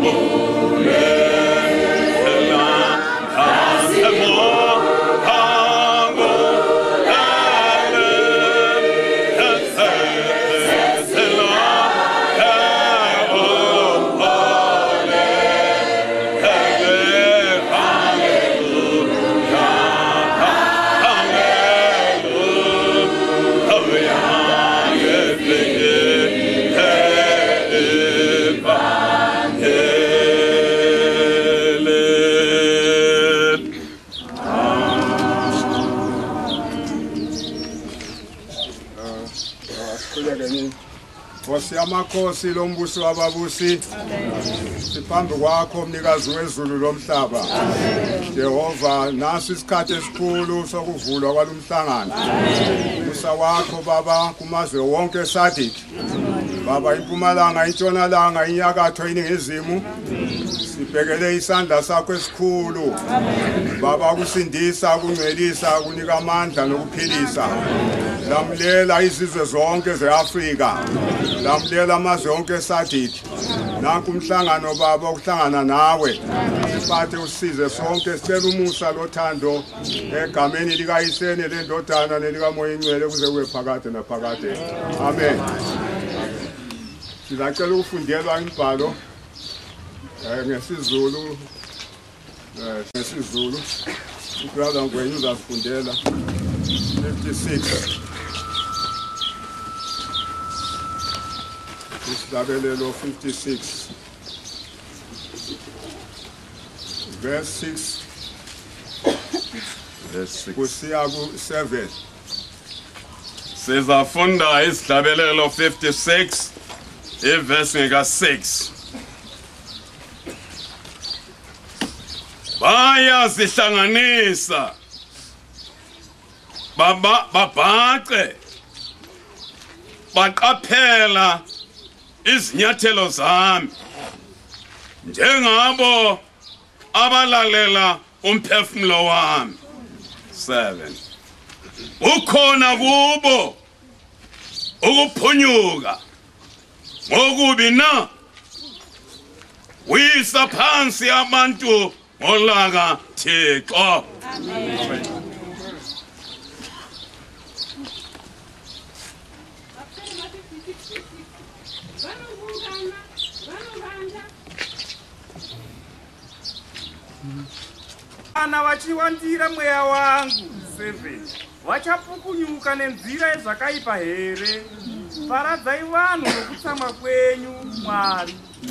Amakhosi lombuso wababusi siphambi kwakho umnikazi wezulu lomhlaba Jehova naso isikhathi esikhulu sokuvulwa kwalomhlangano musa wakho baba kumazwe wonke Sadik baba impumalanga intshonalanga inyakatho iningizimu sibhekele isandla sakho esikhulu baba kusindisa kungcwelisa kunika amandla nokuphilisa lamlela izizwe zonke zeAfrika lamlela amazwe onke Sadik nanku umhlangano baba ukuhlangana nawe siphathe usize sonke sicela umusa lothando egameni likayisene lendodana nelikamoya ingcwele kuze kube phakade naphakade amen sizacela ukufundelwa imibhalo ngesizulu ubrother ngwenyu uzafundela 56 Isabelelo 56 verse 6 kusiya ku7 Sizafunda Isabelelo 56 iverse ngaka6 Bayazihlanganisa babhaqe baqaphela izinyathelo zami njengabo abalalela umphefumulo wami 7 ukhona kubo ukuphunyuka ngokubi na wisa phansi abantu ngolaka Thixo amen Ana vachiwandira mweya wangu 7 vachapukunyuka nenzira yezvakaipa here paradzai vanhu nokutsamwa kwenyu Mwari.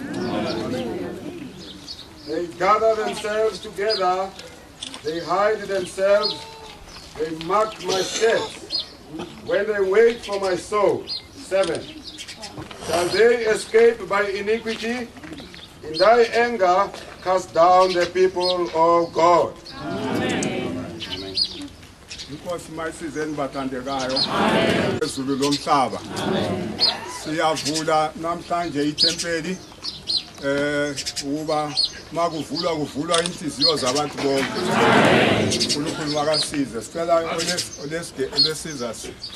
They gather themselves together, they hide themselves, they mark my steps when they wait for my soul. 7 Shall they escape by iniquity? In thy anger cast down the people of God. Inkosi masizeni bathandekayo ezulu lomhlaba siyavula namhlanje ithempeli ukuba makuvulwa inhliziyo zabantu bonke uNkulunkulu makasize sicela olesiza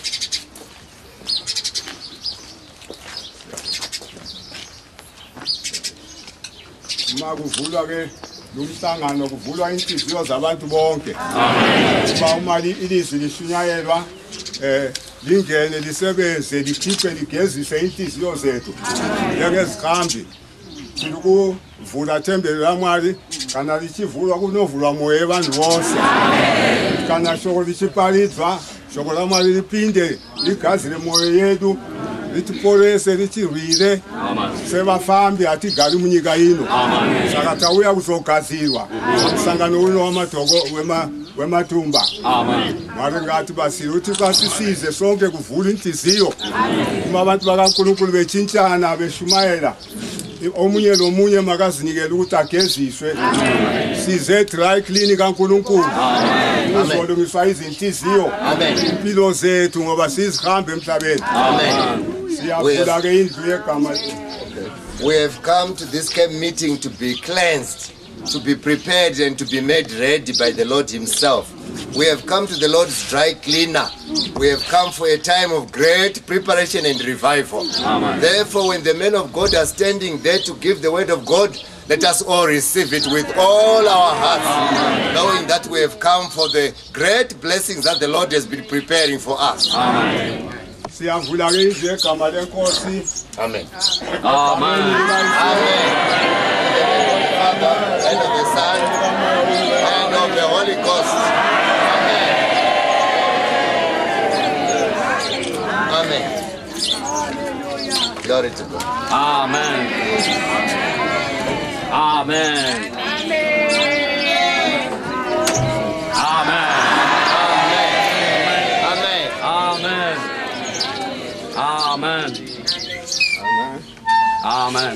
makuvulwa ke lumhlangano kuvulwa inhliziyo zabantu bonke kuba uma ilizwi lishunyayelwa lingene lisebenze likhiphe ligezise inhliziyo zethu njengezihambi silukuvula thembele lamali kana lichivulwa kunovulwa moya abantu bonke kana shoko lichipalidzwa shoko lamali lipinde ligazile moya yetu litipolese lichirwire sevafambi hatigali munyika ino saka tauya kuzogadzirwa msangano uno wematumba Mwari ngati basi kuti pasisize sonke kuvula inhliziyo kuma abantu bakaNkulunkulu bechinchana beshumayela omunye lomunye makazinikela ukuthi ageziswe size dry clean kaNkulunkulu uzolungiswa izinhliziyo impilo zethu ngoba sizihambe emhlabeni siyafuna ke indlu yegama. We have come to this camp meeting to be cleansed, to be prepared and to be made ready by the Lord himself. We have come to the Lord's dry cleaner. We have come for a time of great preparation and revival. Amen. Therefore, when the men of God are standing there to give the word of God, Let us all receive it with all our hearts, knowing that we have come for the great blessings that the Lord has been preparing for us. Amen. Siyavula ke igama lenkosi. Amen. Amen. Amen. Father, and of the Son, and of the Holy Ghost. Amen. Amen. Glory to God. Amen. Amen. Amen. Amen. Amen.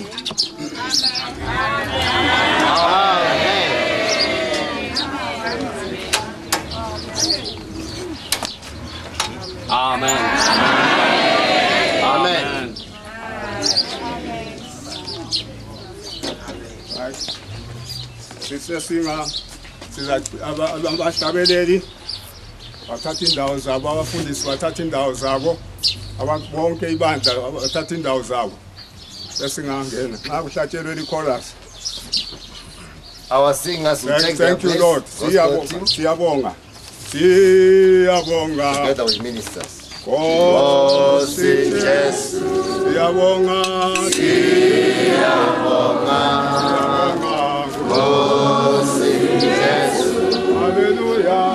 Amen. Amen. Sisesinga abahlabeleli bathatha indawo zabo, abafundisi bathatha indawo zabo, abantu bonke ibandla bathatha indawo zabo. Sesingangena nxa kuhlatshelwe ichorus. Our singers will take Thank you, Lord. Siyabonga. Together with ministers. Nkosi Jesu. Siyabonga. Nkosi Jesu. Hallelujah.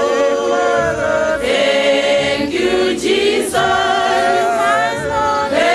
Jesus.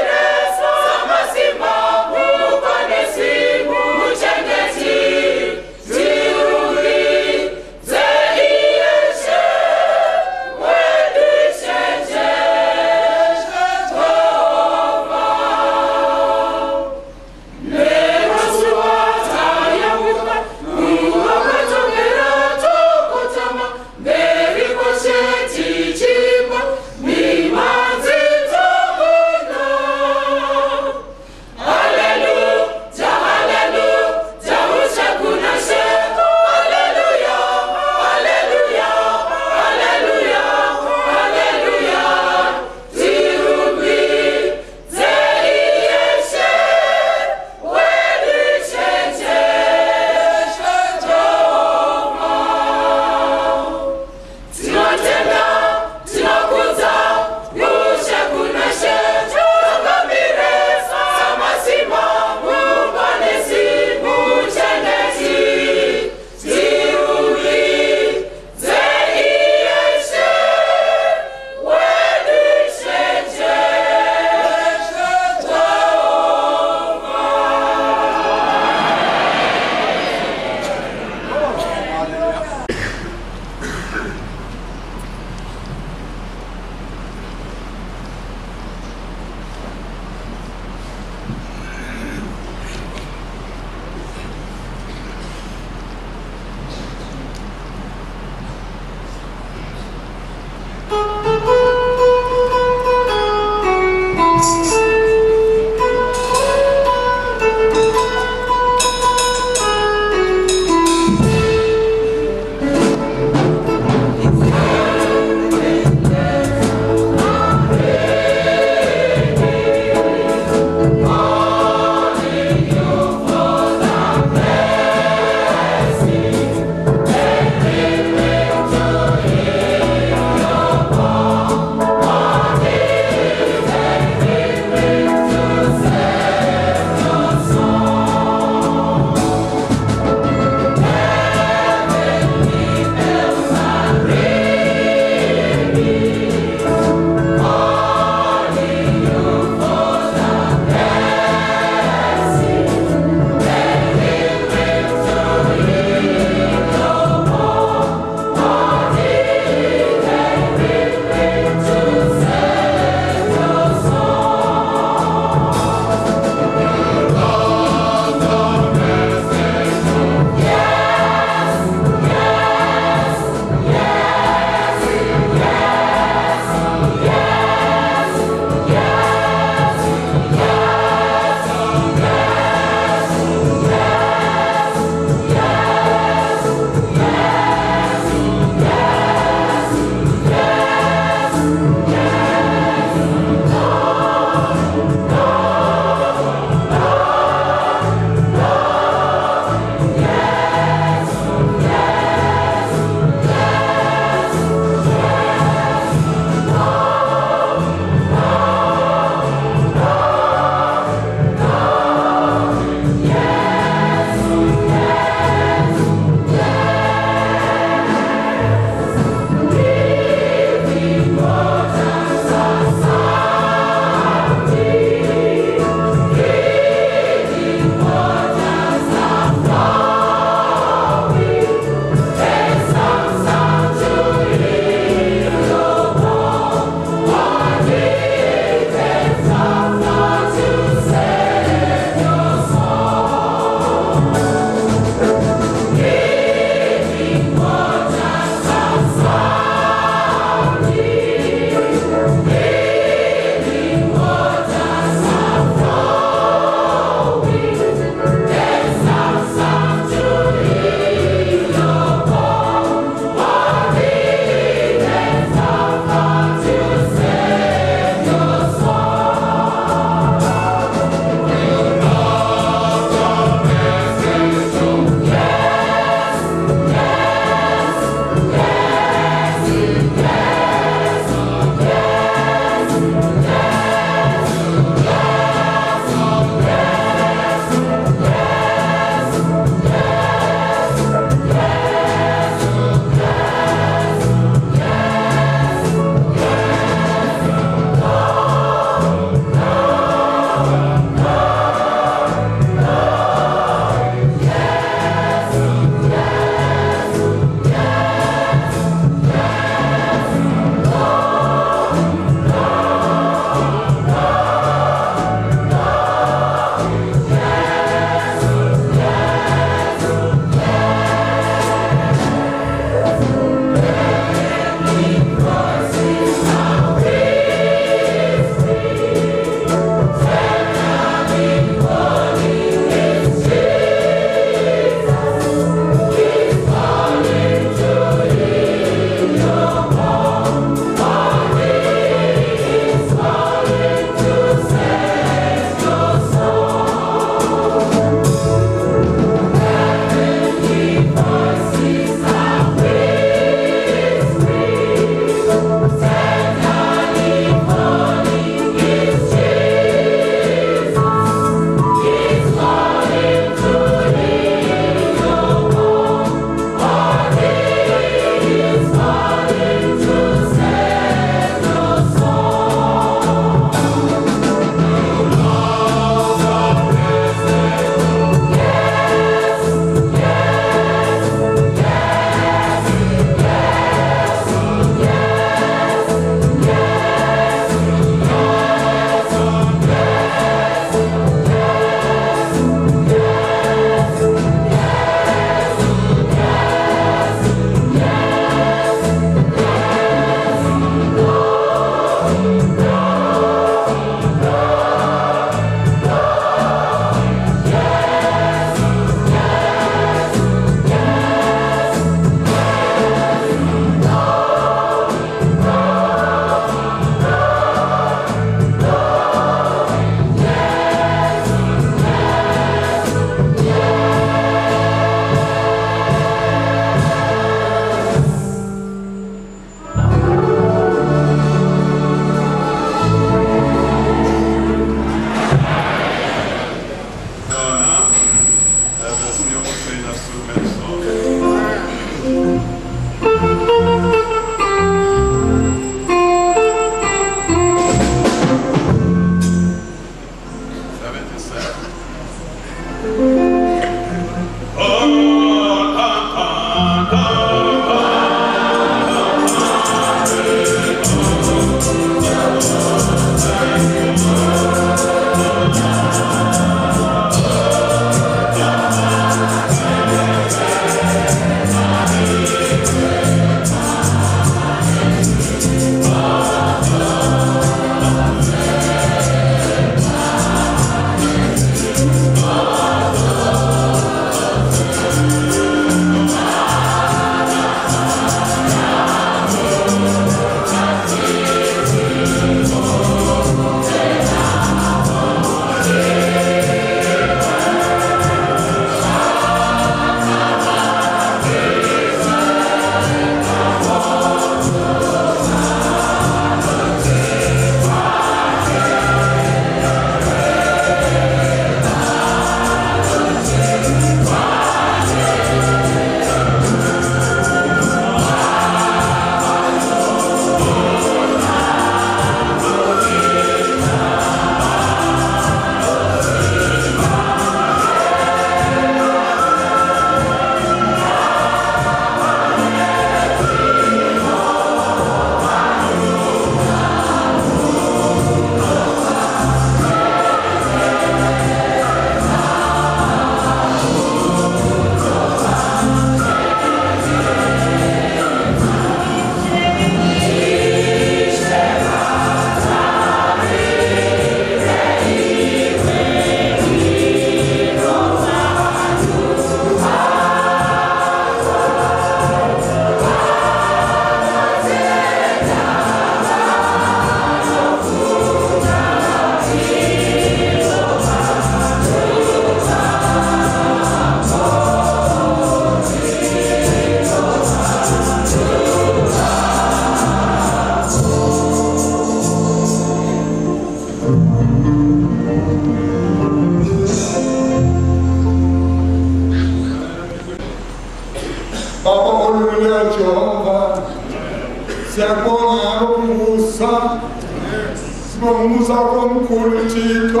Baba olumluya Jehova. Siyabonga ukumusa. Sibonga omkhulu Thixo.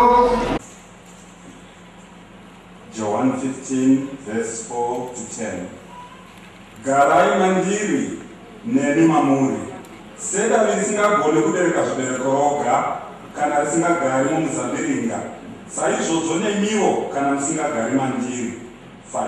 John 15 verse 4 to 10. Garai mandiri neni mamuri. Seda risingagone kubereka zvibereko roga kana risingagari mumuzambiringa. Saizvozvo nemiwo kana musingagari mandiri. 5.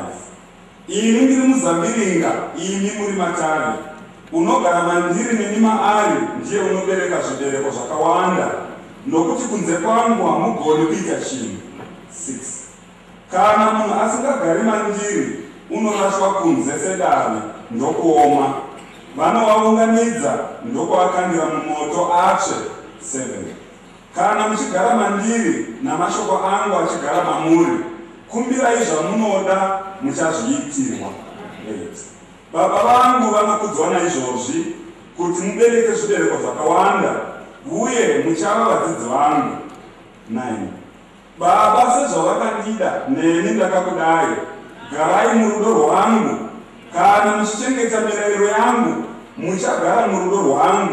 Ini ndiri muzambiringa, imi muri matare. Unogara mandiri neni maari ndiye unobereka zvibereko zvakawanda, nokuti kunze kwangu hamugoni kuita chinhu. 6. Kana munhu asingagari mandiri unorashwa kunze sedare ndokuoma. Vanovaunganidza ndokuvakandira mumoto atsve. 7. Kana muchigara mandiri namashoko angu achigara mamuri, kumbirai zvamunoda muchazviitirwa. 8. Baba vangu vanokudzwa naizvozvi kuti mubereke zvibereko zvakawanda, uye muchava vadzidzi vangu. 9. Baba, sezvavakandida neni ndakakudai, garai murudo rwangu. Kana muchichengeta mirayiro yangu, muchagara murudo rwangu,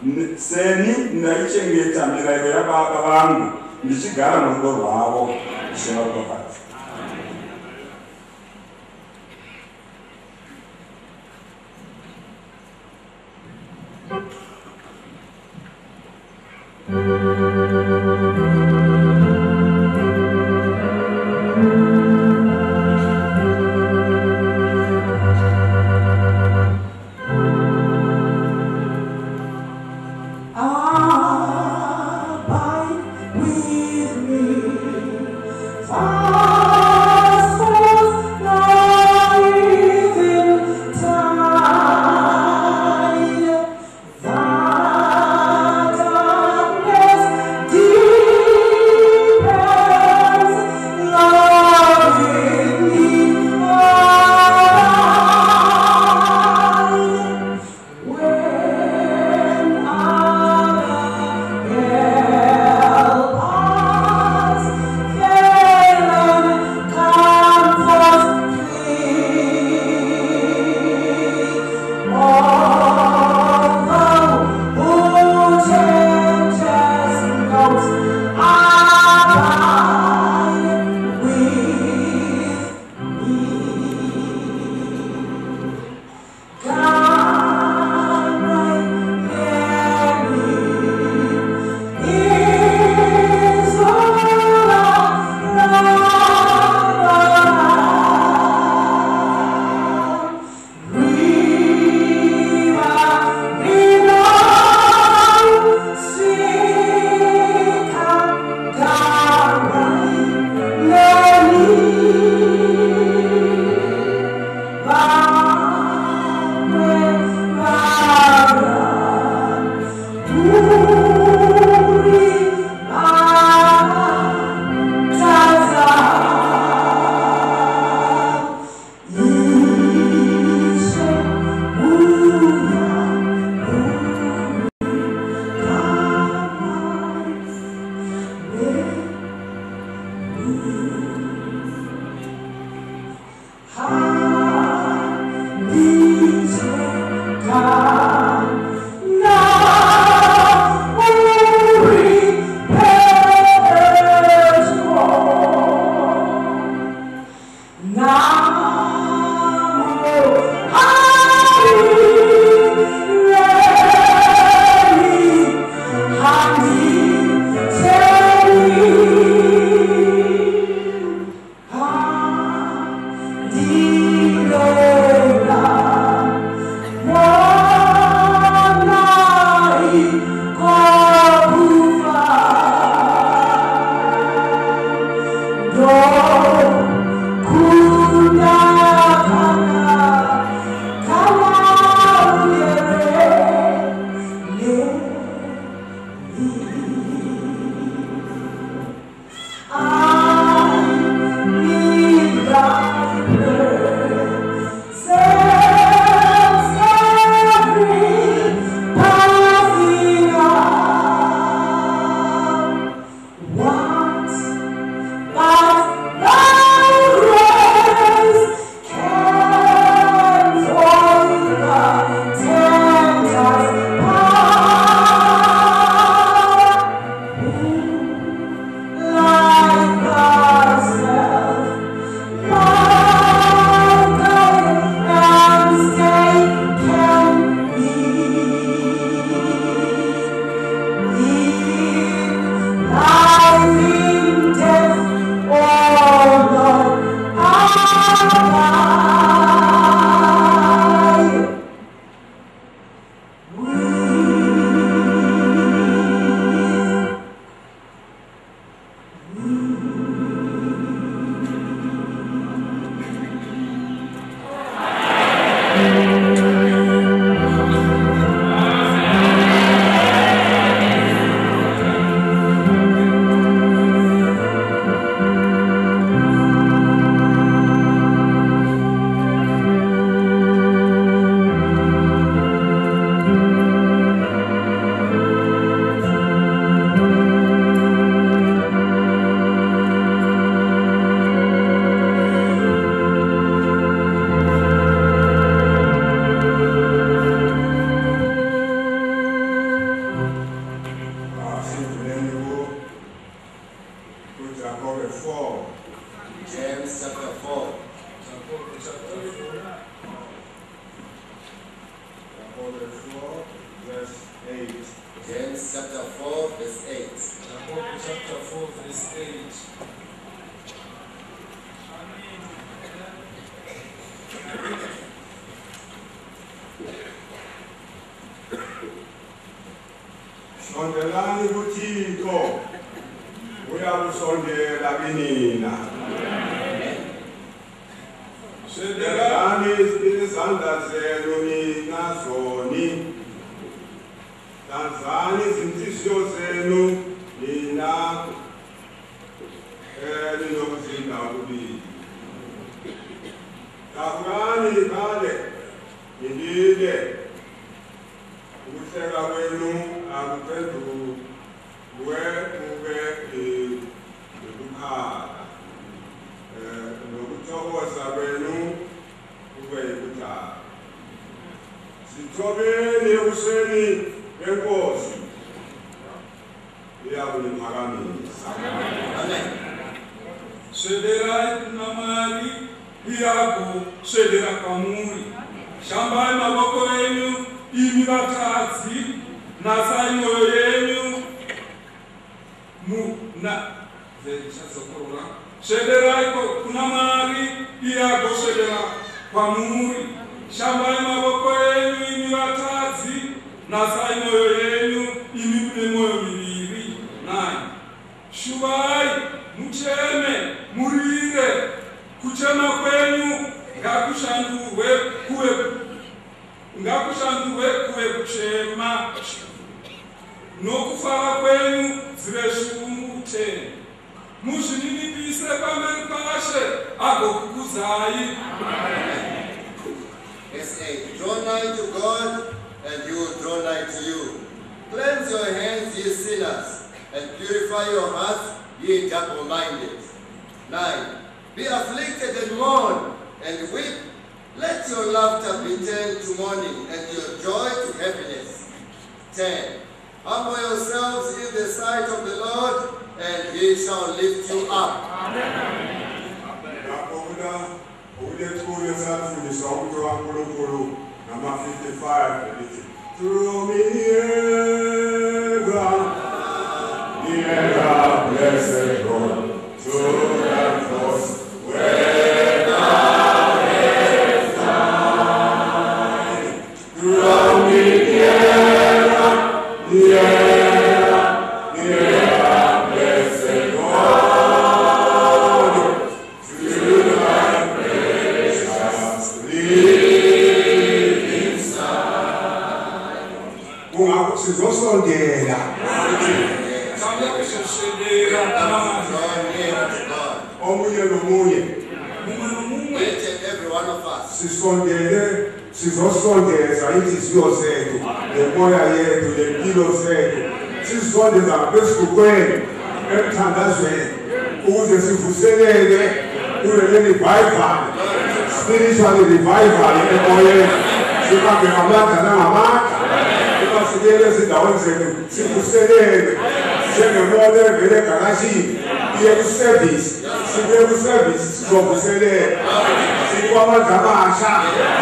seni ndaichengeta mirayiro yababa vangu, ndichigara murudo rwavo. Shema pakati. Deep sondelani kuThixo uyakusondela kinina. Sederani izandla zenu nina zoni, hlanzani izinhliziyo zenu nina ninokuzinda okubili. Davukani ngale ngilile, ukuhleka kwenu akuphenduke kube ukukhala, nokuthokoza kwenu kube yikudala. Sithobeni ekuseni benkosi iyakuniphakamisa. Shederai namari iyaku shedera kamuri. Shambai maboko yenu imi vatadzi, nasai mwoyo yenu muna zechazokora. Shederai kunamari iyaku shedera kamuri. Shambai maboko yenu imi vatadzi, nasai mwoyo yenu imi kune mwoyo miviri. 9. Shuvai mucheme murire, kuchema kwenyu ngakushandurwe kuwe kuchema, nokufara kwenyu zive shungute. Muzvininipise pamberi pashe agokukuzai. Verse 8. Draw nigh to God, and He will draw nigh to you. Cleanse your hands, ye sinners, and purify your hearts, ye double-minded. 9. Be afflicted and mourn, and weep. Let your laughter be turned to mourning, and your joy to happiness. 10. Humble yourselves in the sight of the Lord, and He shall lift you up. Amen. Number 55. Through me near, blessed God, to the cross where thou hast died. Through me near, blessed God, to thy precious living side. Sizosondela. Omunye nomunye. Each and every one of us. Sisondele, sizosondeza inhliziyo zethu, lemoya yethu, lempilo zethu. Sisondeza phezulu kwenu emthandazweni ukuze sivuseleke kule revival, spiritual revival emoyeni. Sihambe ngamandla nangamandla. Sikele ezindaweni zethu sivuseleke njengemoto evele egarashini iye kuservice, sibuye kuservice sizovuseleka sikwamandla amasha.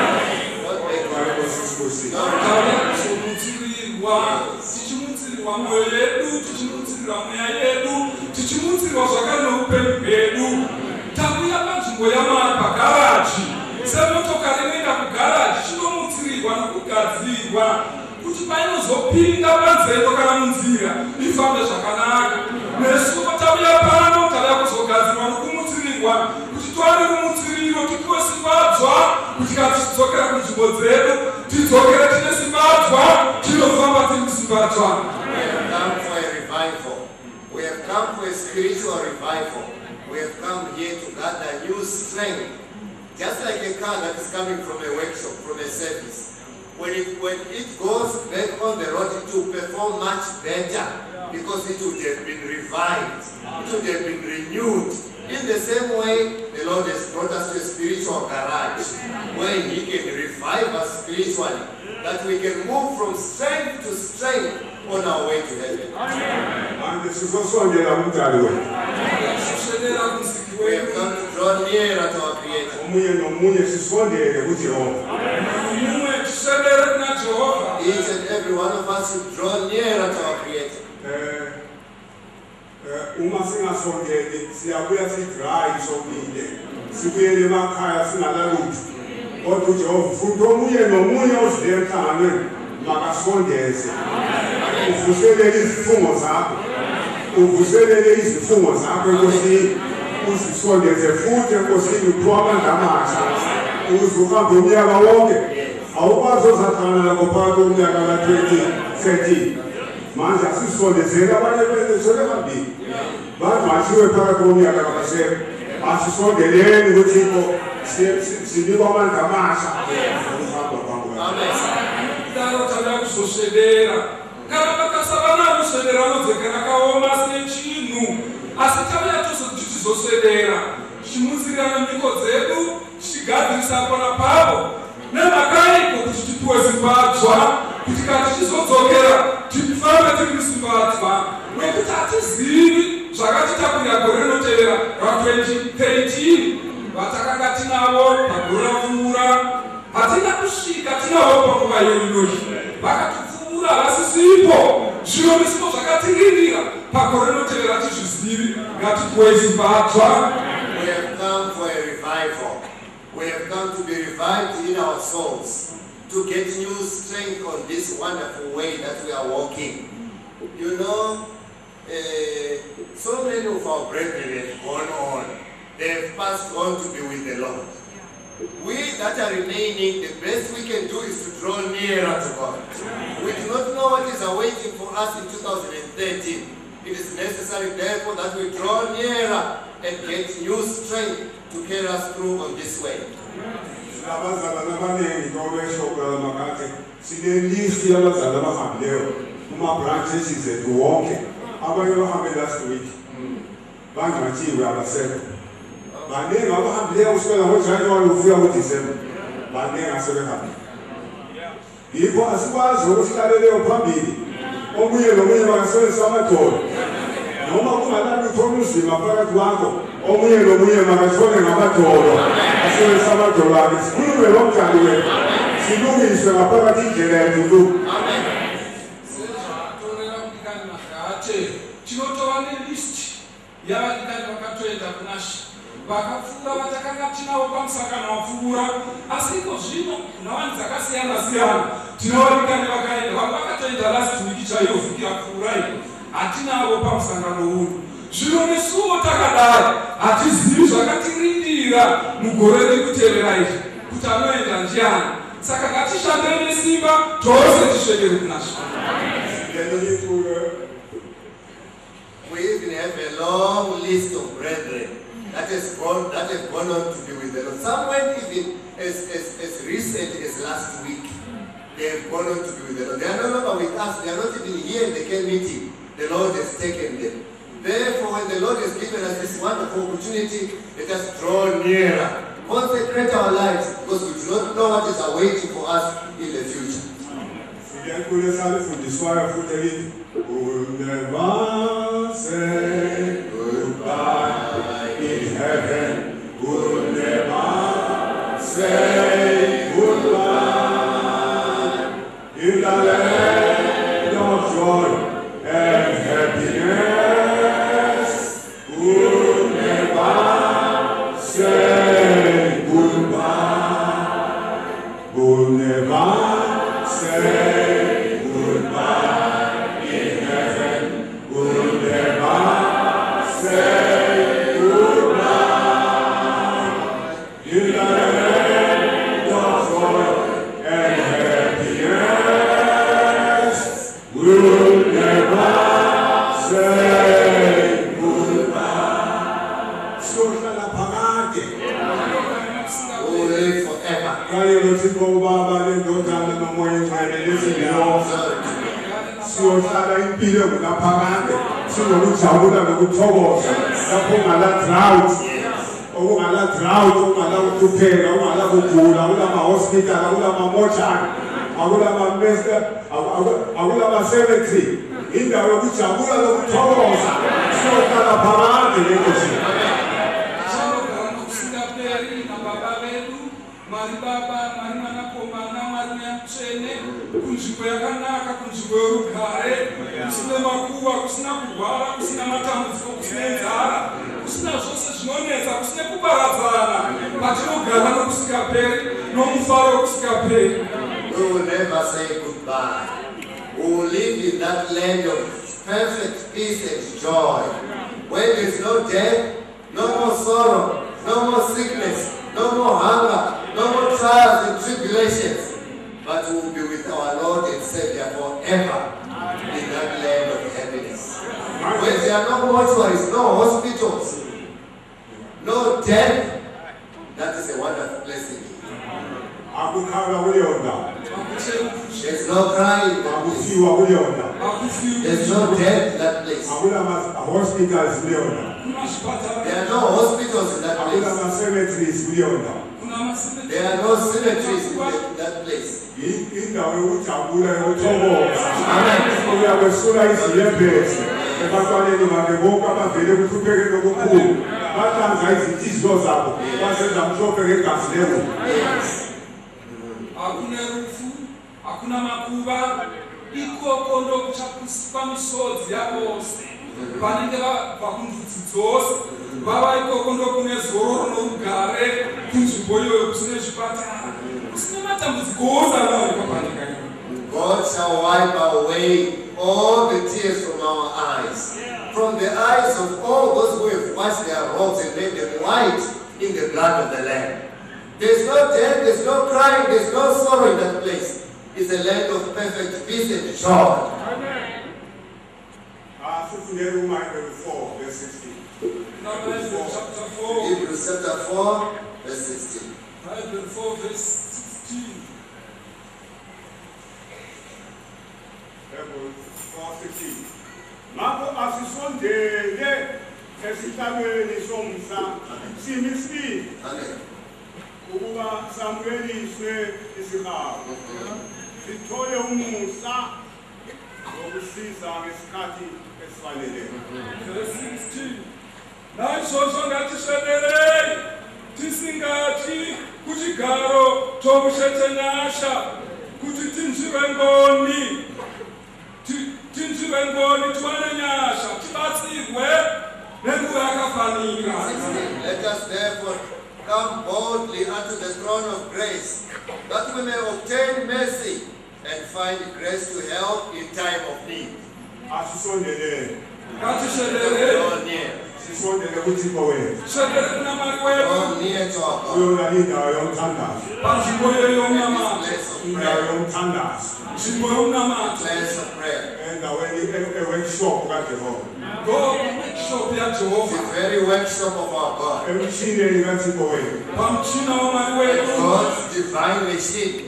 Tichimutirirwa moyo yedu, tichimutirirwa mweya yedu, tichimutirirwa zvakare noupenyu hwedu. Takuya panzvimbo yamari pagaraji, semotokari inoenda kugaraji chinomutirirwa nokugadzirwa kuti painozopinda panzendo kana munzira ifambe zvakanaka. Nesu takuya pano tava kuzogadzirwa nokumutirirwa kuti twane kumutiriro tipiwe simbadzwa kuti kana tichidzokera kunzvimbo dzedu tidzokere tine simbadzwa tinofamba tiri kusimbadzwa. We have come for a spiritual revival. We have come here to gather new strength. Just like a car that is coming from a workshop, from a service. When it goes back on the road, it will perform much better because it would have been revived. It would have been renewed. In the same way, the Lord has brought us to a spiritual garage where He can revive us spiritually, that we can move from strength to strength on our way to heaven. And this is also on the We have come to draw nearer to our Creator. Each and every one of us should draw nearer to our Creator. Uma singasondeli siyabuya sidry somile sibuyele emakhaya singalalutho kodwa uJehova futhi omunye nomunye ozileyo emhlanganweni makasondeze uvuselele izifungo zakho, uvuselele izifungo zakho enkosini, uzisondeze futhi enkosini uphiwa amandla amasha, uzuhambe umnyaka wonke, awukwazi ozahlangana nabo phakathi komnyaka ka-2013. Manje asisondezele abanye bezele phambili, bangcwashiwe phakathi komnyaka kabasebe, asisondeleni kuThixo sinikwa amandla amasha ukuhamba phambi kwakhe. Tanothanda kuzoshedera kana vakasavana kushedera vodzekera kaoma sechinhu asi tauya tizoshedera tichimutsirana mhiko dzedu tichigadzirisa pona pavo nemhakaiko kuti tipiwe zimbadzwa kuti kana tichizodzokera tifambe tiri musimbadzwa nekuti hatizivi zvakatitakurira gore rinotevera ra2013 vatakanga tinavo pagore rapfuura. Hatina kusvika tinavo panguva iyoyi vakatipfuura vasisipo zvino misipo zvakatirindira pagore rinotevera tizvizivi ngatipiwe zimbadzwa. We have come for a revival. We have come to be revived in our souls, to get new strength on this wonderful way that we are walking. You know, so many of our brethren have gone on. They have passed on to be with the Lord. We that are remaining, the best we can do is to draw nearer to God. We do not know what is awaiting for us in 2013. It is necessary, therefore, that we draw nearer and get new strength to carry us through on this way. Bandenga abahambileyo kusukela ngoJanuwari ufika kuDisemba, bandenga sebehamba. Yikho asikwazi ukuhlaleleyo phambili, omunye nomunye makasebenzisa amadolo. Noma kungalali uthole uzima phakathi kwakho, omunye nomunye makathole ngamadolo, asebenzisa amadolo akhe. Sikhulume lo mdlalo wethu, silungiswe ngaphakathi indlela yethu. Tinotova nelist yavadikani vakatoenda kunashi vakapfuura vatakanga tinavo pamusangano wapfuura asi iko zvino nhawani dzakasiyana-siyana tinovadikani vakaenda vamwe vakatoenda last week chaiyo vhiki rapfuura iko hatinavo pamusangano uyu. Zvino nesuwo takadai hatizivi zvakatirindira mugore riri kutevera izvi kuti anoenda ndiani. Saka ngatishandei nesimba tose tisvedere kunashi. We even have a long list of brethren that have gone on to be with the Lord. Some went even as recent as last week. They have gone on to be with the Lord. They are no longer with us. They are not even here in the camp meeting. The Lord has taken them. Therefore, when the Lord has given us this wonderful opportunity, let us draw nearer, consecrate our lives, because we do not know what is awaiting for us in the future. We'll never say goodbye in heaven. We'll never say goodbye in the land of joy and happiness. We'll never say goodbye. We'll never say goodbye. Siyohlala impilo ngaphakade sinokujabula nokuthokoza lapho ungala drought ungala ukupheka ungala ukugula kulama hospital kulama mochari akulama mesa akulama cemetery indawo yokujabula nokuthokoza siyohlala phakade lenkosi. Mari baba, mari mana komana, mari nyamchene, kunzvimbo yakanaka, kunzvimbo yorugare, kusina makuva, kusina kurwara, kusina matambudziko, kusina nzara, kusina zvose zvinonetsa, kusina kuparadzana, patinogara nokusingaperi, nomufaro wokusingaperi. We will never say goodbye. We who will live in that land of perfect peace and joy, where there is no death, no more sorrow, no more sickness, no more hunger, no more trials and tribulations, but we will be with our Lord and Savior forever in that land of happiness. Where there are no mortuaries, no hospitals, no death, that is a wonderful blessing. There's no crying in that place. There's no death in that place. There are no hospitals in that place. There are no cemeteries in that place. Hakuna makuba ikoko ndokuchakuswa misodzi yavose vanenge vakundudzi dzose vava ikoko ndokune zororo norugare kunzvimbo iyoyo kusine zvipatara kusine matambudziko ose avaoneka panyika ino. God shall wipe away all the tears from our eyes, from the eyes of all those who have washed their robes and made them white in the blood of the Lamb. There's no death, there's no crying, there's no sorrow in that place. It's a land of perfect peace and joy. Amen. Hebrews chapter 4, verse 16. Hebrews 4, verse 16. Hebrews 4:16. Mako asisondele esihlabeni somsa simisile. Ukuba samukeliswe isihawu. Sithole umusa wokusiza ngesikhathi esifanele. Verse 16. Naishosho ngatishedelei tisingathi kuchigaro chokushechenyasha kuti tinzviwe ngoni tiwananyasha tibatsirwe nenguva yakafanira. Let us therefore come boldly unto the throne of grace, that we may obtain mercy and find grace to help in time of need. Draw near. Draw near to our God. Place of prayer. The very workshop of our God. God's divine machine.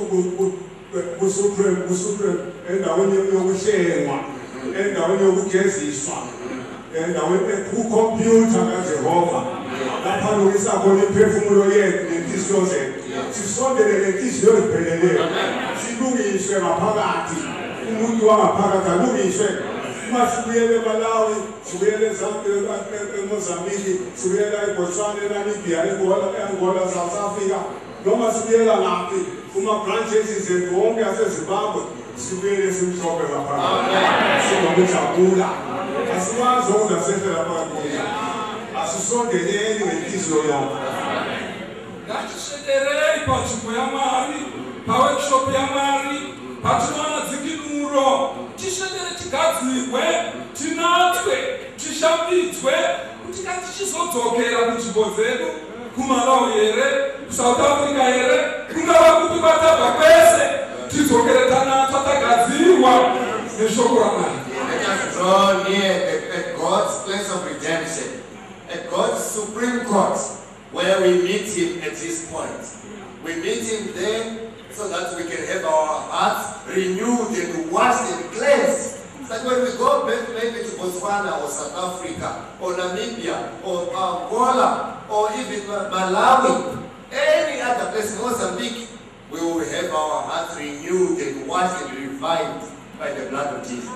Ukhompyutha kaJehova lapha lokisakho iphefumulo yethu nenhliziyo zethu sisondele lenhliziyo ezipheleleyo silungiswe ngaphakathi umuntu wangaphakathi alungiswe masibuyele eMalawi sibuyele eMozambique sibuyele eBotswana eNamibia eAngola South Africa noma sibuyela laphi kuma-branches zethu wonke aseZimbabwe sibuyele simhlophe ngaphakathi sinokujabula. Asikwazi ukungasehlela phakathi asisondeleni ngenhliziyo yonke. Ngatishedelei panzvimbo yaMwari paworkshop yaMwari patinoona dzikinuro tishedere tigadzirwe tinatswe tishambidzwe kuti kana tichizodzokera kunzvimbo dzedu kuMalawi here kuSouth Africa here kungava kupi kwatabva kwese tidzokere tanatswa tagadzirwa neshoko raMwari. Draw near at God's place of redemption, at God's supreme court, where we meet Him at His point. We meet Him there so that we can have our hearts renewed and washed and cleansed. It's like when we go back maybe to Botswana or South Africa or Namibia or Angola or even Malawi, any other place, Mozambique, we will have our hearts renewed and washed and refined by the blood of Jesus.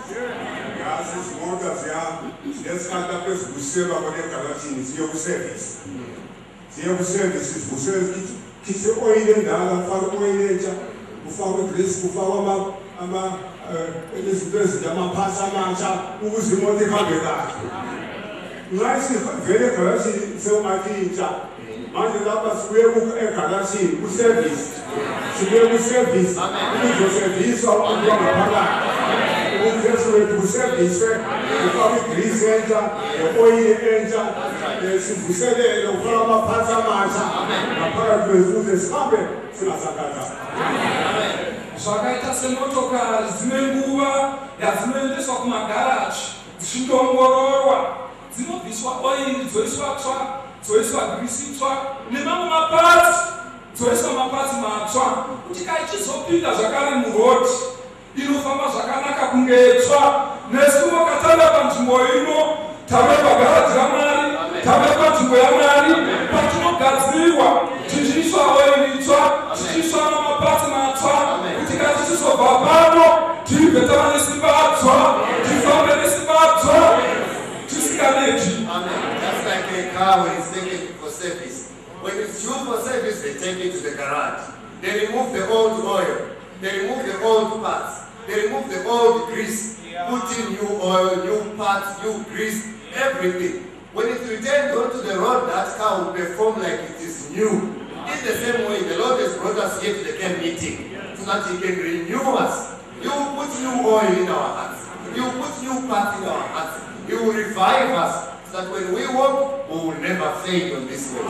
Nasi vele garage sewumatshintsha. Manje lapha sibuye egarage ku-service. Sibuye ku-service. Kuzoserviswa abantu abangaphakathi. Umthetho wethu kuserviswe. Kufakwe i-grease entsha, i-oil entsha, sivuselele ufaka amaphathi amasha. Ngaphakathi kwekuze sihambe singasakhathazeki. Zvakaita semotokari dzine nguva yadzinoendeswa kumagaraji dzichindongororwa, dzinobviswa oili, dzoiswa tsva, dzoiswa grisi tsva, nemamwe mapatsi dzoiswa mapatsi matsva, kuti kaichizopinda zvakare murodi inofamba zvakanaka kunge tsva. Nesu wakatanda panzvimbo ino, tave pagaraji raMwari, tave panzvimbo yaMwari, patinogadzirwa tichiiswa oili tsva, tichiiswa namapatsi matsva, kuti katichizobva pano tibve tava nesimba tsva, tifambe nesimba tsva, tisinganeti. Just like a car when it's taken for service. When it's due for service, they take it to the garage. They remove the old oil. They remove the old parts. They remove the old grease. Put in new oil, new parts, new grease, everything. When it's returned onto the road, that car will perform like it is new. In the same way, the Lord has brought us here to the camp meeting so that He can renew us. You will put new oil in our hearts. You will put new parts in our hearts. You will revive us so that when we walk, we will never fade on this way.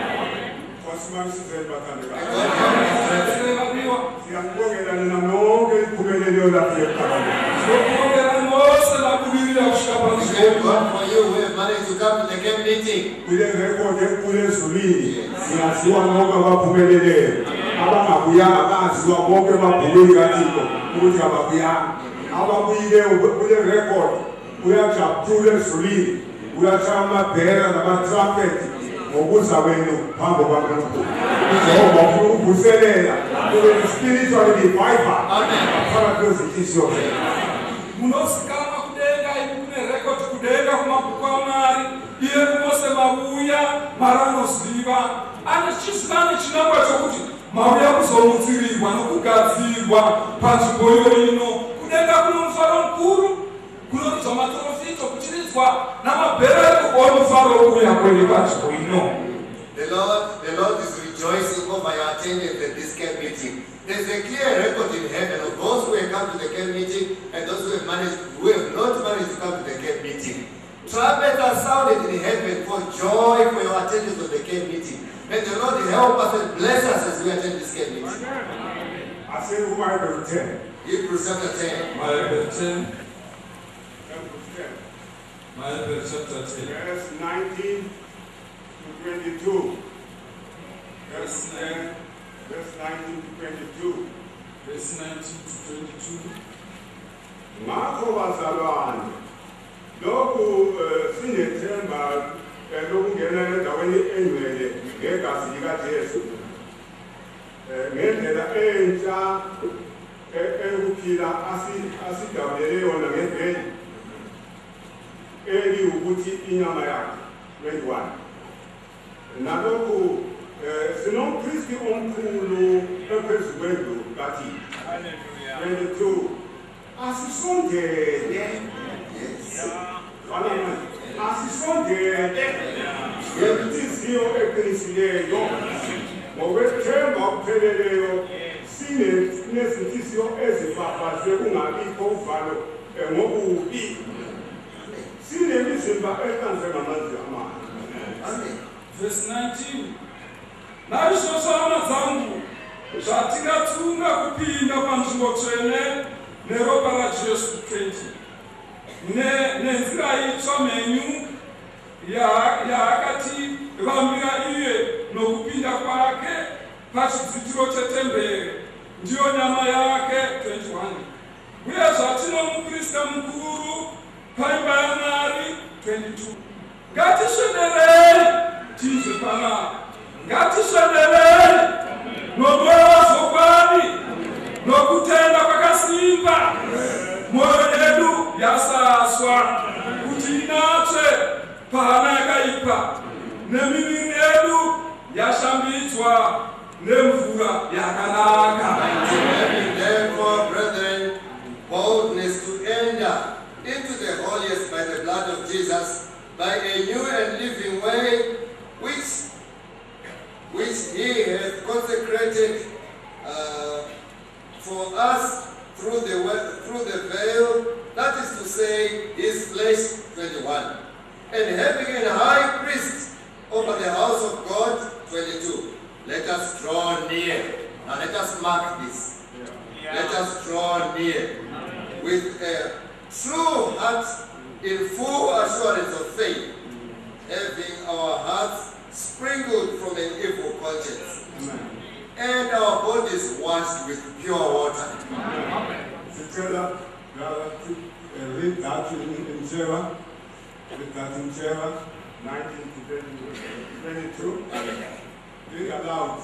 For you who have managed to come to the camp meeting. Munosikama kudenga ikune record kudenga kumabhuku aMwari, iye kunose mauya maranoziva ane chisivane chinangwa chokuti mauya kuzomutsirirwa nokugadzirwa panzvimbo ino. Kudenga kuno mufaro mukuru, kunoridzwa matorofito kuchiridzwa namabhereko omufaro okuya kwene panzvimbo ino. The Lord is rejoicing over your attendance at this camp meeting. There's a clear record in heaven of those who have come to the camp meeting and those who have not managed to come to the camp meeting. Trumpets are sounded in heaven for joy for your attendance of the camp meeting. May the Lord help us and bless us as we attend this camp meeting. I say Bible 10. Hebrews chapter 10. Bible 10. Bible chapter 10. Verse 19 to 22. Verse 10. Verse 19 to 22. Verse 19 to 22. Ngakho bazalwane, lokhu sinethemba lokungena endaweni engcwele ngegazi likaJesu. Ngendlela entsha ukuphila asidabulele yona ngeveli ukuthi inyama yakhe 21. Nalokhu sinompristi omkhulu ephezu kwendlu kaThixo. 22. Asisondele. Asisondele. Ngenhliziyo eqinisileyo. Ngokwethemba okupheleleyo sinezinhliziyo ezifafazwe kungabikho uvalo ngobubi. Sinemizimba ehlanzwe ngamanzi amahle. Verse 19. Naizvozvo hama dzangu, zvatingatsunga kupinda panzvimbo tsvene neropa raJesu Kristu, nenzira itsva mhenyu yaakativambira iye nokupinda kwake pachidzitiro chetemberi, ndiyo nyama yake 21. Uye zvatino muprista mukuru paimba yaMwari 22. Ngatisvederei tibve panapa. Ngatisvederei nomwoyo wazokwadi nokutenda kwakasimba, mwoyo yedu yasaswa kuti inatsve pahana yakaipa, nemiviri yedu yashambidzwa nemvura yakanaka. Therefore, brethren, boldness to enter into the holiest by the blood of Jesus, by a separated for us through the veil, that is to say, his flesh, 21. And having a high priest over the house of God, 22. Let us draw near. Now let us mark this. Let us draw near with a true heart in full assurance of faith, having our hearts sprinkled from an evil conscience, and our bodies washed with pure water. Together, read that in Sarah, read that in Sarah, 19 to 22. Read aloud.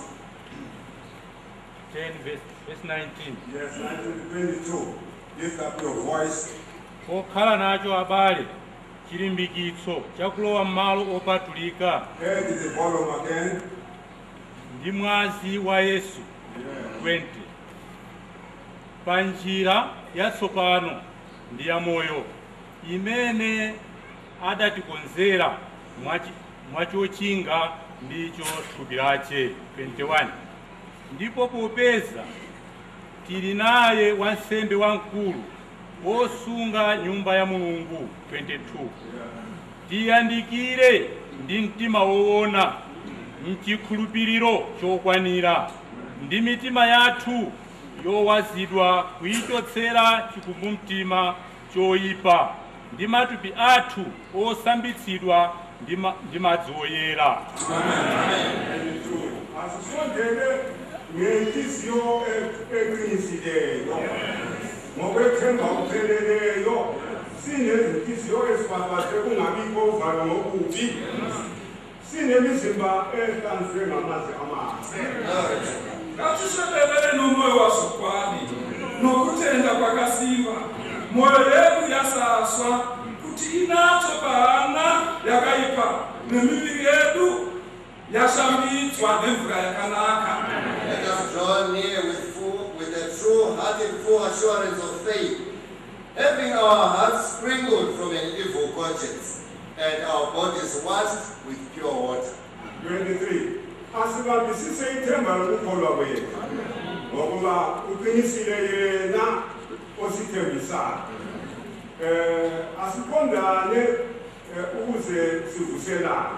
10 verse 19. Yes, 19 to 22. Lift up your voice. Okhala nacho abale chilimbikitso chakulowa m'malo opatulika Head the volume again. ndi mwazi wa Yesu 20 panjira yatsopano ndi ya moyo imene adatikonzera mwachochinga ndicho thupi lache 21 ndipo popeza tili naye wansembe wamkulu wosunga nyumba ya Mulungu 22 tiyandikire ndi mtima woona mchikhulupiriro chokwanira ndi mitima yathu yowazidwa kuyichotsera chikumbumtima choyipa ndi matupi athu osambitsidwa ndi madzi oyera. Asisondele ngenhliziyo eqinisileyo ngokwethemba okupheleleyo sinezinhliziyo ezifafaze kungabikho uvalo ngokubi sinemizimba ehlanzwe ngamanzi amahle. Ngatishelelele nomoyo wasokwadi nokutenda kwakasimba moyo yetu yasaswa kuti inacho bahana yakaipa nemiviri yetu yashambidzwa nemvura yakanaka. Let us draw near with a true heart and full assurance of faith, having our hearts sprinkled from an evil conscience and our bodies washed with pure water. 23. Asibambisise ithemba lokukholwa kwethu ngokuba uqinisile yena osithembisayo. Asiqondane ukuze sivuselane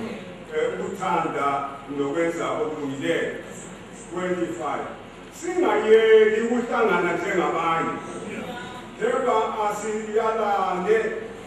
ukuthanda nokwenza okulungileyo. 25. Singayeki ukuhlangana njengabanye, kepha asiyalane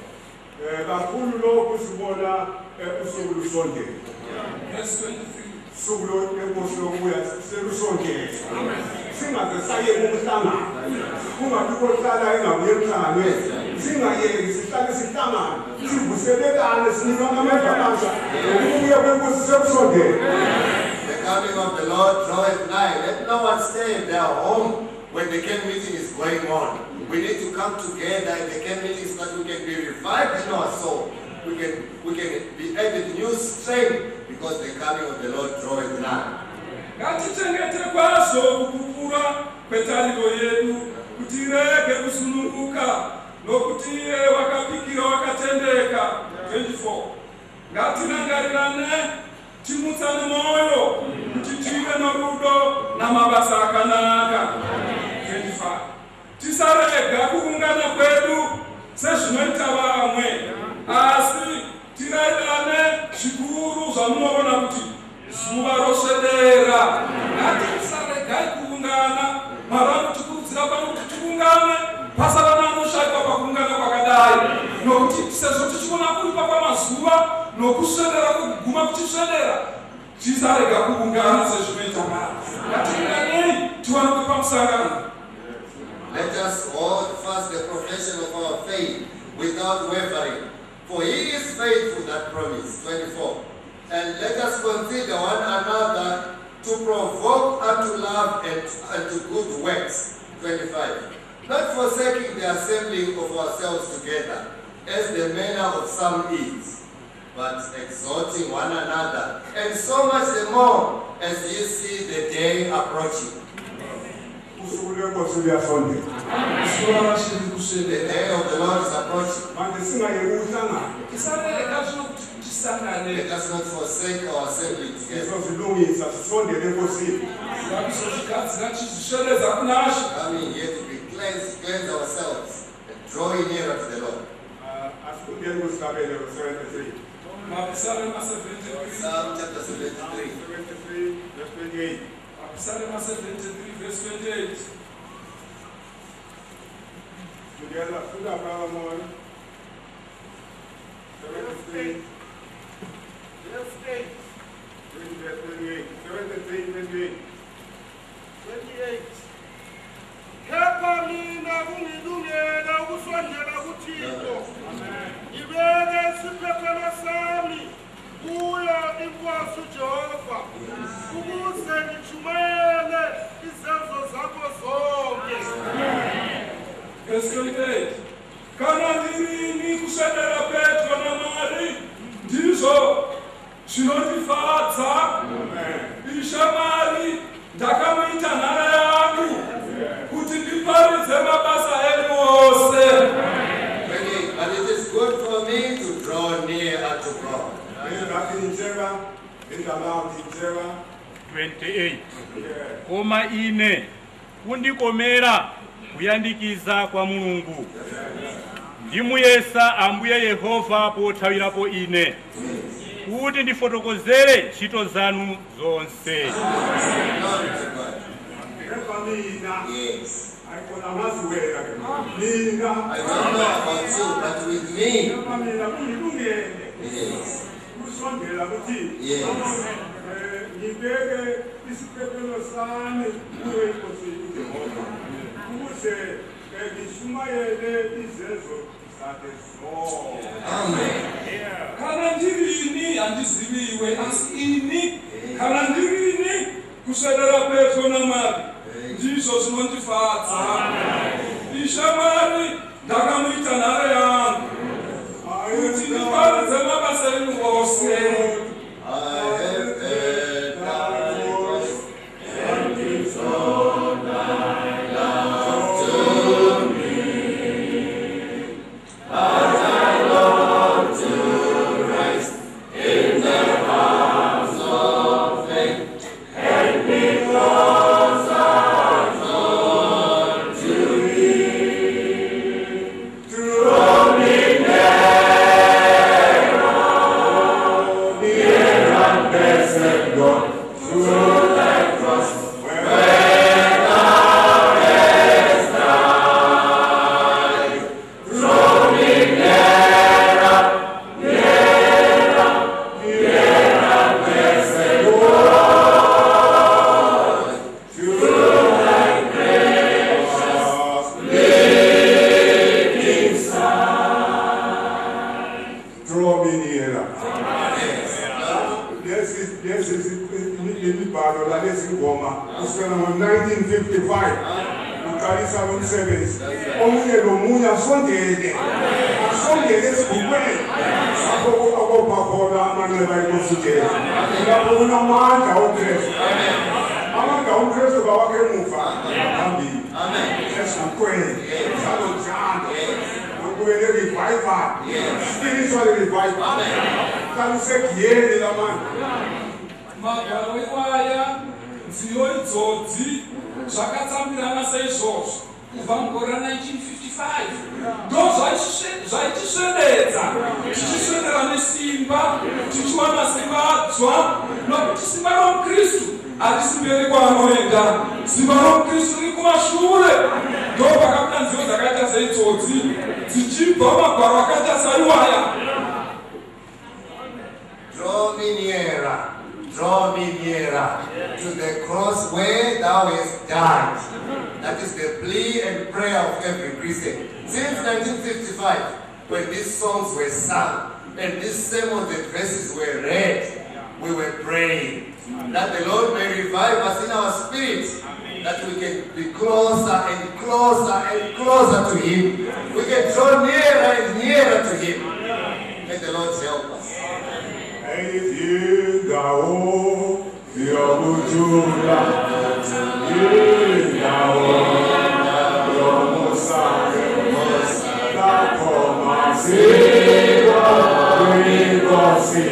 kakhulu lokhu sibona usuku lusondele. Verse 23. Suku lenkosi lokuya selusondele. Singaze saye kumhlangano. Kungabikho hlala engabuye emhlanganweni. Singayeki sihlale sihlangane. Sivuselelane sinikwa amandla amasha. Ukubuya kwenkosi selusondele. The coming of the Lord draweth nigh. Let no one stay in their home when the camp meeting is going on. We need to come together in the camp meetings so that we can be revived in our soul. We can be added new strength because the coming of the Lord draweth nigh. Ngatichengete kwaso kukura kwetariro yedu kuti irege kusununguka nokuti iye wakapikira wakatendeka. 24. Ngatirangarirane timutsane moyo kuti tive norudo namabasa akanaka. 25. Tisarega kuungana kwedu sezvinoita vamwe, asi tirairane zvikuru zvamunoona kuti zuva roswedera. Ngatisaregai kuungana. Mwari tikurudzira pano kuti tiungane pasava nanoshaiwa pakuungana kwakadai, nokuti sezvo tichiona kuripa kwamazuva nokuswedera kuguma kuchiswedera, tisarega kuungana sezvinoita Mwari. Ngatiunganei tiwane kupa musangano. Let us hold fast the profession of our faith without wavering, for he is faithful that promise. 24. And let us consider one another to provoke unto love and to good works. 25. Not forsaking the assembling of ourselves together, as the manner of some is, but exhorting one another, and so much the more as ye see the day approaching. Usuku lenkosi luyasondela. The day of the Lord is approaching. Manje singayeki ukuhlangana. Tisarega zvino kuti Let us not forsake our assembly together. Coming here to be cleanse ourselves and drawing nearer to the Lord. Psalm chapter 73. 73, verse 28. Psalm 73, verse 28. Together, put up our more. 73. Verse 8. 28. 73, 28. 28. Kepha mina kungilungela ukusondela kuThixo. Ibeke isiphephelo sami kuyo inkosi uJehova. Ukuze ngijumele izenzo zakho zonke. Verse 28. Kana ndini kusendela Petro namali ndizo zvinondifadza. Ishamari ndakamuita nhara yangu kuti ndiparidze mabasa enyu ose. And it is good for me to draw near unto God. 28. Koma ine kundikomera kuyandikiza kwa Mulungu. Ndimuyesa Ambuye Yehova pothawirapo ine kuti ndifotokozere ntchito zanu zonse. Yes. I don't know about you, but with me. Yes. Amen. Kana ndirini andiziviwe asi ini kana ndirini kusendela Petro namali ndizo zvinondifadza. Ishamari ndakamuita nhara yangu kuti ndiparidze mabasa enyu ose. Magwaro iwaya nziyo idzodzi zvakatsambirana saizvozvo kubva mugore 1955 ndo zvaitisvededza tichiswedera nesimba tichiwana simba adzwa nokuti simba romukristu harisi mberi kwaanoenda, simba romukristu riri kumashure. Ndo pakabuda nziyo dzakaita seidzodzi dzichibva magwaro akaita saiwaya. Draw me nearer to the cross where thou hast died. That is the plea and prayer of every Christian. Since 1955, when these songs were sung and these sermons and verses were read, we were praying that the Lord may revive us in our spirit, that we can be closer and closer and closer to Him. We can draw nearer and nearer to Him. May the Lord help us. See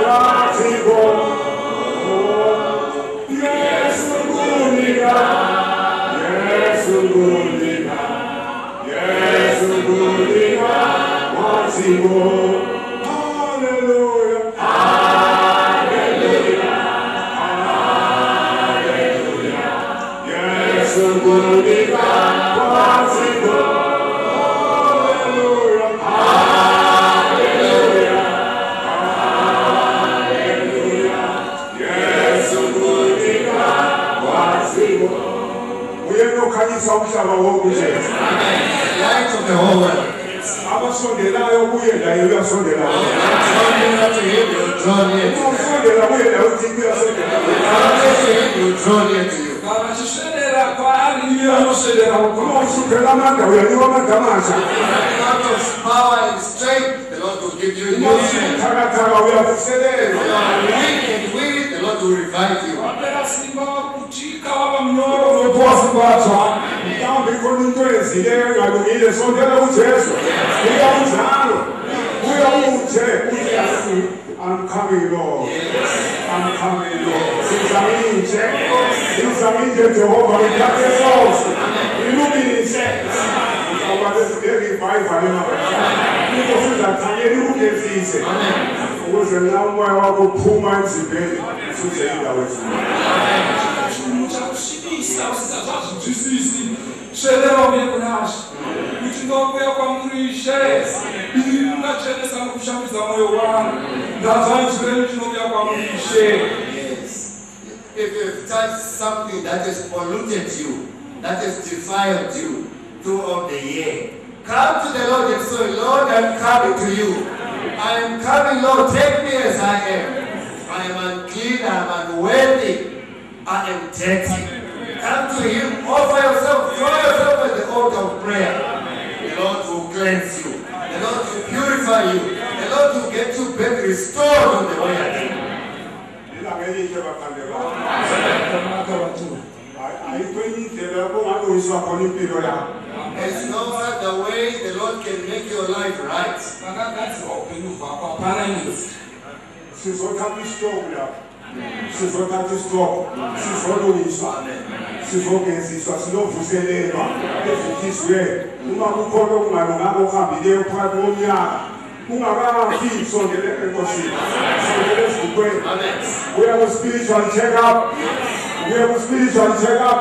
Power and strength, the Lord will give you. The Lord will revive you. I'm coming, Lord. I'm coming, Lord. Since I'm in Jehovah, we got the souls. We look in his head. If you've touched something that has polluted you, that has defiled you throughout the year, come to the Lord and say, Lord, I'm coming to you. I am coming, Lord, take me as I am. I am unclean, I am unworthy, I am dirty. Come to him, offer yourself, throw yourself at the altar of prayer. The Lord will cleanse you. The Lord will purify you. The Lord will get you back restored on the way again. There's no other way the Lord can make your life right. We have a spiritual check-up. We have a spiritual check-up.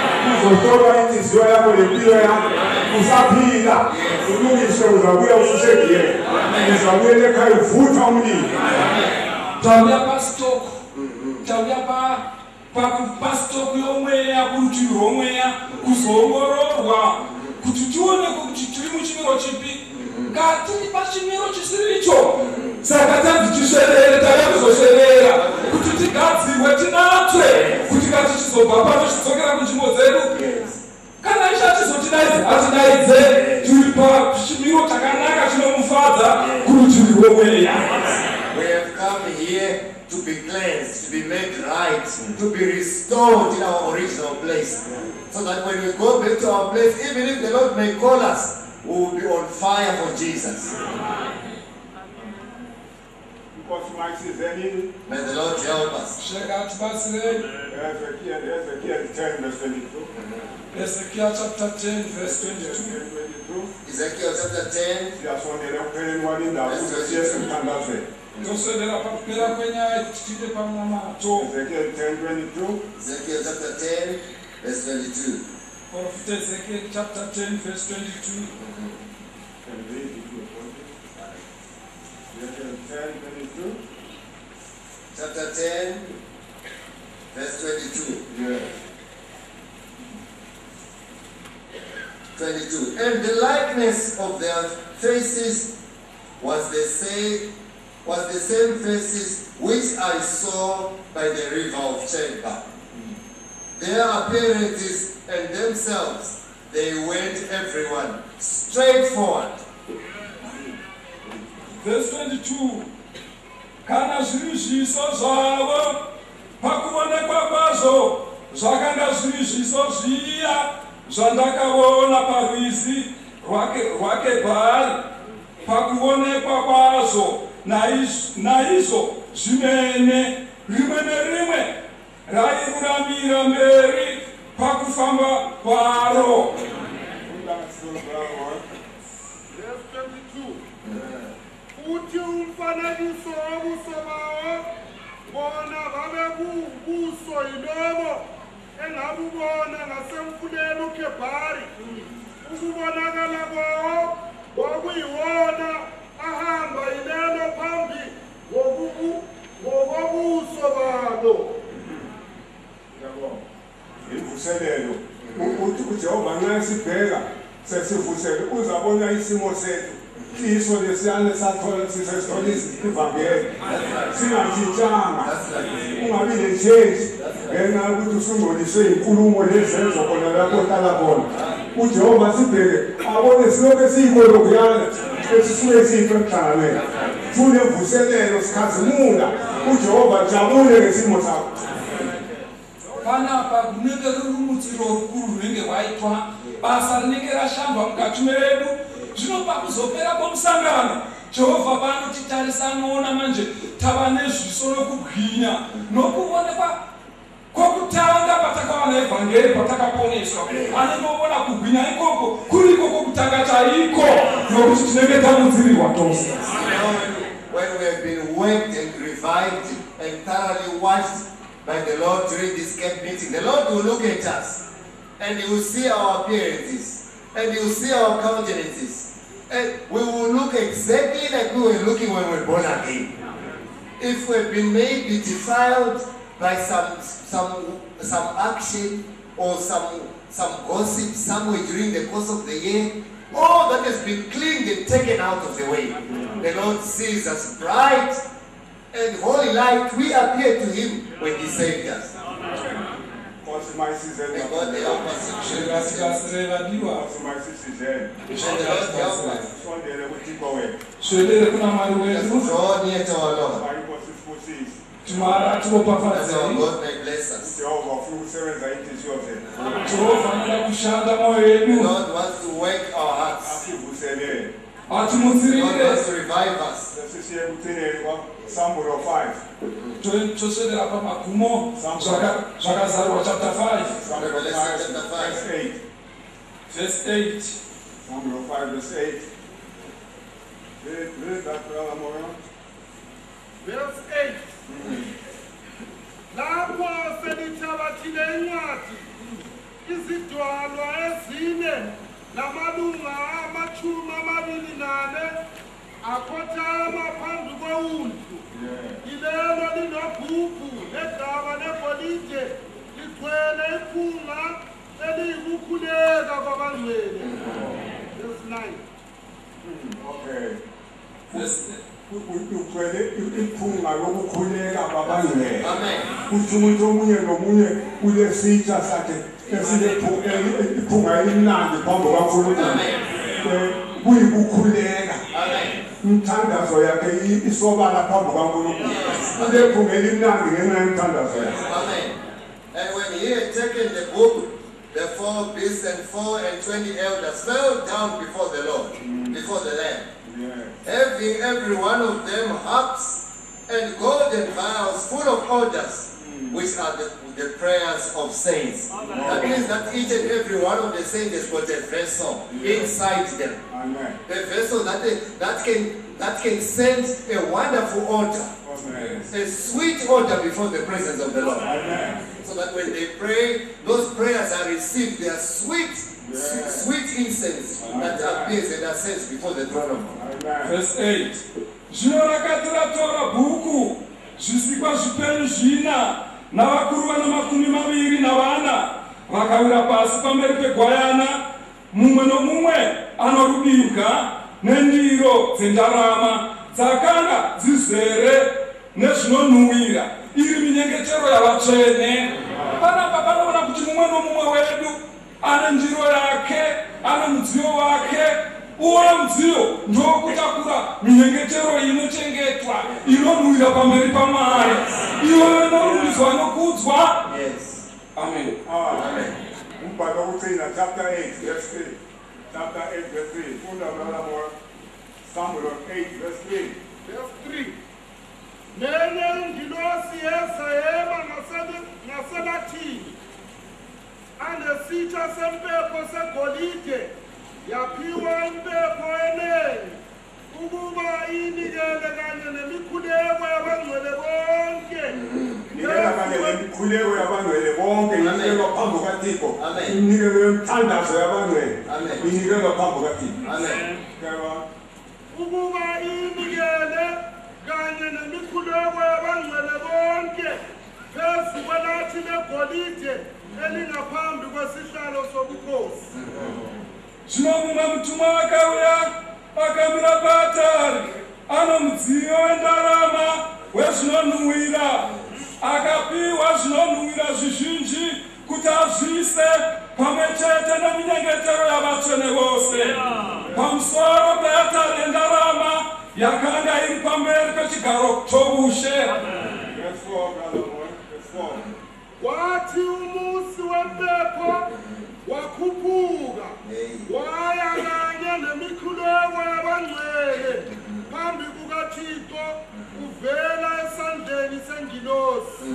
Ngati pachimiro chisiricho saka tadzichiserere takakuzoserera kuti tigadziwe tinatswe kuti kati chizobva pano chidzokera kunzvimbo dzedu kana ishe achizotidaidza atidaidze tiri pachimiro chakanaka chinomufadza kurutivi rwomweya. We have come here to be cleansed, to be made right, to be restored in our original place, so that when we go back to our place, even if the Lord may call us, we will be on fire for Jesus. May the Lord help us. Ezekiel chapter 10 verse 22. Ezekiel chapter 10 verse 22. Ezekiel chapter 10 verse 22. Prophet Ezekiel chapter 10 verse 22. Chapter 10 verse 22. Yeah. 22. And the likeness of their faces was the same faces which I saw by the river of Chebar. Their appearances and themselves, they went everyone straight forward. Verse 22. Kana zvirizviso zvavo pakuonekwa kwazvo zvakanga zvirizviso zviya zvandakaona parwizi rwake Bhari pakuonekwa kwazvo naizvo zvimene rimwe nerimwe rairuramira mberi pakufamba kwaro. Uthi umfanekiso wobuso bawo bona babe kubuso yilobo engabubona ngasemfuleni uKebhari. Ukubonakala kwawo kwakuyiwona ahamba yilelo phambi ngokobuso babo. Imvuselelo ukuthi uJehova nxa sibheka sesivusele uzabona isimo sethu iso lesiyane sathola sisesithola ivangeli singatshintshanga ungabi le-change ngenxa yokuthi usungcoliswe inkulumo lezenzo khona lapho ohlala khona. uJehova sibheke abone silokhu esiyinkolokuyana esisuke siyinto emhlanganweni fune mvuselelo sikhazimula uJehova jabule ngesimo sakho. Panapa kunenge rurumutsiro rukuru runenge rwaitwa basa rinenge rashandwa mukati medu zvinopa kuzopera kwomusangano. Jehovha panotitarisa anoona manje tava nezviso nokubwinya nokuonekwa kwokutanga patakawana evhangeri patakaponeswa. Anongoona kubwinya ikoko kuriko kwokutanga chaiko nokuti tinenge tamudzirirwa tose. When we have been worked and revived and thoroughly washed by the Lord during this camp meeting, the Lord will look at us and He will see our appearances and He will see our countenances, and we will look exactly like we were looking when we were born again. If we have been maybe defiled by some action or some gossip somewhere during the course of the year, all that has been cleaned and taken out of the way, the Lord sees us bright and holy light. We appear to Him when He saved us. May God help us. May the Lord help us. Draw near to our Lord. That our God may bless us. The Lord wants to wake our hearts. The Lord wants to revive us. Psalm 5. Tosvedera pamagumo zvakazarwa chapter 5 Revelation chapter 5 verse 8. Psalm 5 verse 8. Read that, brother Moran. Verse 8. Lapho selithabathile incwadi izidalwa ezine namalunga ama24 akhothama phambi kwewundlu. Ilelo linobhubhu negaba legolide ligcwele iphunga eliyikukhuleka kwabangcwele. Verse 9. Okay. Ugcwele iphunga lokukhuleka kwabangcwele. Kuthi umuntu omunye nomunye ulesitsha sakhe iphunga elimnandi phambi kwaNkulunkulu. Kuyikukhuleka. Umthandazo yakhe isobala phambi kwaNkulunkulu. Ulephunga elimnandi ngenxa yomthandazo yakhe. Amen. And when He had taken the book, the 4 beasts and 4 and 20 elders fell down before the Lord, before the Lamb, having every one of them harps and golden vials full of odors, which are the prayers of saints. That means that each and every one of the saints has got a vessel inside them. Amen. A vessel that can send a wonderful odor, a sweet odor before the presence of the Lord. Amen. So that when they pray, those prayers are received. They are sweet incense that appears and ascends before the throne of God. Verse 8. Zvino rakatiratora bhuku zvisikwa zvipenyu zvina navakuru vana 24 vakawira pasi pamberi pegwayana, mumwe nomumwe anorubibwa nendiro dzendarama dzakanga dzizere nezvinonhuhwira, iri minyengetero yavatsvene. Panapa panoona kuti mumwe nomumwe wedu ane ndiro yake, ane mudziyo wake. Uwo mudziyo ndokutakura minyengetero inochengetwa, inonhuhwira pamberi paMwari, iyo inorumbiswa nokudzwa. Amen. Amen. Umbhalo uthina chapter 8 verse 3. Chapter 8 verse 3. Funda brother more. Psalm 8 verse 3. Verse 3. nenye ingilosi yezayema ngasebathini anesitsha sempepho segolide yaphiwa impepho enengi ukuba inikele kanye nemikhuleko yabangcwele bonke Nikela kanye nemikhuleko yabangcwele bonke inikelwa phambi kukaThixo. Inikelwe umthandazo yabangcwele inikelwa phambi kukaThixo. ukuba inikele kanye nemikhuleko yabangcwele bonke phezu kwelathi legolide elingaphambi kwesihlalo sobukhosi. Zvinomunga mutumwa akauya akamira paatari ano mudziyo wendarama wezvinonhuhwira akapiwa zvinonhuhwira zvizhinji kuti azvise pamwe chete neminyengetero yavatsvene vose pamusoro peatari yendarama yakanga iri pamberi pechigaro choushe. Wathi umusi wempepho wakhuphuka waya kanye nemikhuleko yabangcwele phambi kukaThixo uvela esandleni sengilosi.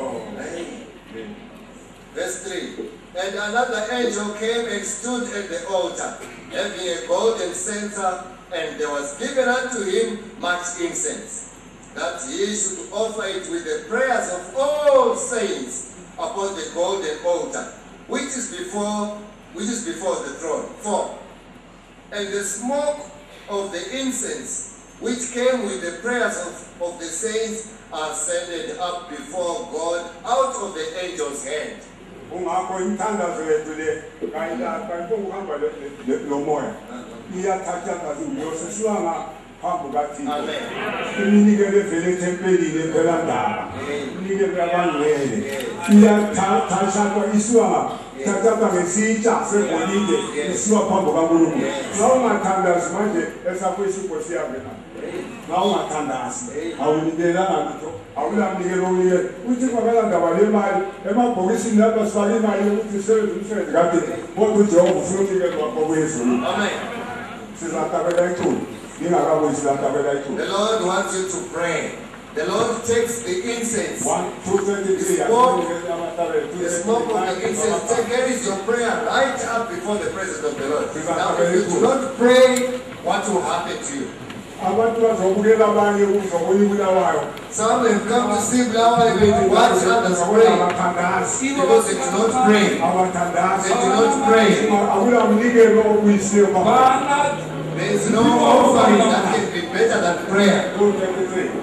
Verse 3. And another angel came and stood at the altar, having a golden censer, and there was given unto him much incense, that he should offer it with the prayers of all saints upon the golden altar, which is before the throne. 4. And the smoke of the incense, which came with the prayers of the saints, ascended up before God out of the angel's hand. Ungakho imthandazo yethu le kayilapha ukuhamba lomoya iyathatha sesibanga phambi kukaThixo. Iminikelo evele ethempelini empelandaba iminikelo yabangcwele iyathathwa isiwa thatha ngesitsha segolide isiwa phambi kukaNkulunkulu. Xa ungathandazi manje esakho isipho siyavela. Xa ungathandazi awunikelanga lutho awulamnikelo unikele uThixo akalandaba lemali emabhokisini lapha sifake imali yokuthi isebenze umsebenzi kaThixo kodwa uJehova ufuna unikelo wakho kwezulu. Sizathabela iculo ingakabuyisi lathabela iculo. The Lord wants you to pray. The Lord takes the incense. 1, 2, 23. The smoke of the incense carries your prayer right up before the presence of the Lord. Now, if you do not pray, what will happen to you? Some have come to see Bulawayo to watch others pray because they do not pray. They do not pray. There is no offering that can be better than prayer.